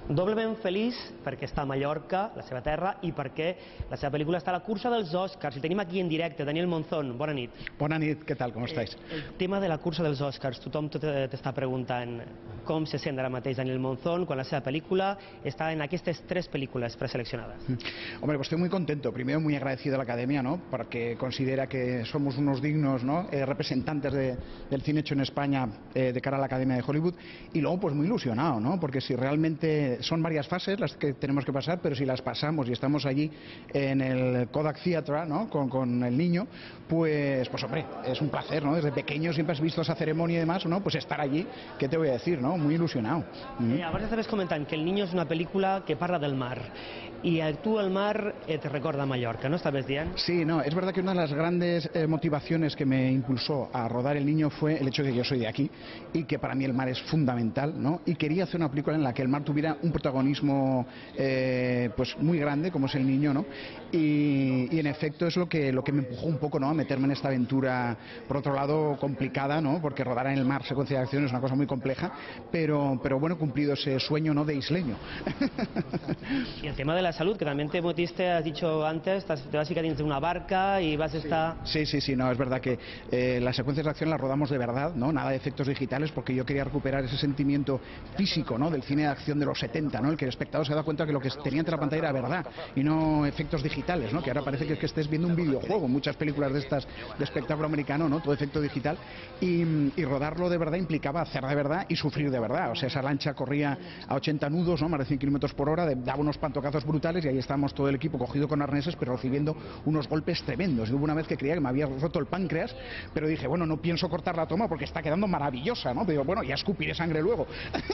Doblement feliç perquè està a Mallorca, la seva terra, i perquè la seva pel·lícula està a la cursa dels Oscars. El tenim aquí en directe. Daniel Monzón, bona nit. Bona nit, què tal, com estáis? El tema de la cursa dels Oscars, tothom t'està preguntant com se sent ara mateix Daniel Monzón quan la seva pel·lícula está en aquestes 3 películas preseleccionadas. Hombre, pues estoy muy contento. Primero, muy agradecido a la Academia, ¿no? Porque considera que somos unos dignos, ¿no? Representantes del cine hecho en España de cara a la Academia de Hollywood. Y luego, pues muy ilusionado, ¿no? Porque si realmente son varias fases las que tenemos que pasar, pero si las pasamos y estamos allí en el Kodak Theatre, ¿no? Con el niño, pues hombre, es un placer, ¿no? Desde pequeño siempre has visto esa ceremonia y demás, ¿no? Pues estar allí, ¿qué te voy a decir, no? Muy ilusionado. Abans estaves comentant que El Niño és una pel·lícula que parla del mar i a tu el mar te recorda a Mallorca, ¿no? Estaves dient? Sí, no, es verdad que una de las grandes motivaciones que me impulsó a rodar El Niño fue el hecho de que yo soy de aquí y que para mí el mar es fundamental, ¿no? Y quería hacer una película en la que el mar tuviera un protagonismo pues muy grande, como es El Niño, ¿no? Y en efecto es lo que me empujó un poco, ¿no? A meterme en esta aventura, por otro lado, complicada, ¿no? Porque rodar en el mar, secuencia de acción, es una cosa muy compleja, pero bueno, cumplido ese sueño, ¿no? De isleño. Y el tema de la salud, que también te metiste, has dicho antes, te vas a ir dentro de una barca y vas a estar... Sí, no, es verdad que las secuencias de acción las rodamos de verdad, ¿no? Nada de efectos digitales, porque yo quería recuperar ese sentimiento físico, ¿no? Del cine de acción de los 70, ¿no? El que el espectador se da cuenta que lo que tenía ante la pantalla era verdad y no efectos digitales, ¿no? Que ahora parece que estés viendo un videojuego, muchas películas de estas de espectáculo americano, ¿no? Todo efecto digital, y rodarlo de verdad implicaba hacer de verdad y sufrir de verdad. O sea, esa lancha corría a 80 nudos, ¿no? Más de 100 kilómetros por hora, daba unos pantocazos brutales y ahí estábamos todo el equipo cogido con arneses, pero recibiendo unos golpes tremendos. Y hubo una vez que creía que me había roto el páncreas, pero dije, bueno, no pienso cortar la toma porque está quedando maravillosa, ¿no? Pero bueno, ya escupiré sangre luego.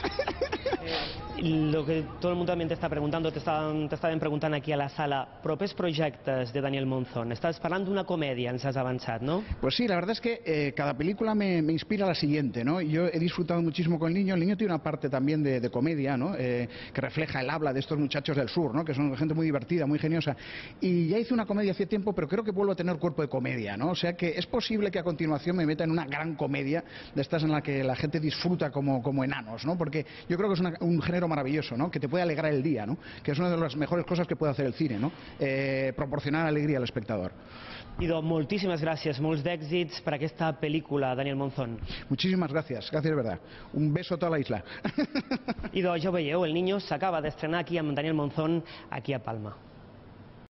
Lo que todo el mundo también te está preguntando, te estaven preguntant aquí a la sala, propers projectes de Daniel Monzón. Estás parlant d'una comèdia, ens has avançat, ¿no? Pues sí, la verdad es que cada película me inspira a la siguiente, ¿no? Yo he disfrutado muchísimo con el niño. El niño tiene una parte también de comedia, ¿no? Que refleja el habla de estos muchachos del sur, ¿no? Que son gente muy divertida, muy geniosa. Y ya hice una comedia hace tiempo, pero creo que vuelvo a tener cuerpo de comedia, ¿no? O sea que es posible que a continuación me meta en una gran comedia de estas en la que la gente disfruta como enanos, ¿no? Porque yo creo que es un género maravilloso, ¿no? Que te puede alegrar el día, ¿no? Que es una de las mejores cosas que puede hacer el cine, ¿no? Proporcionar alegría al espectador. Idò, moltíssimes gràcies, molts d'èxits per aquesta pel·lícula, Daniel Monzón. Muchísimas gracias de verdad. Un beso a toda la isla. Idò, ja ho veieu, El Niño s'acaba d'estrenar aquí amb Daniel Monzón, aquí a Palma.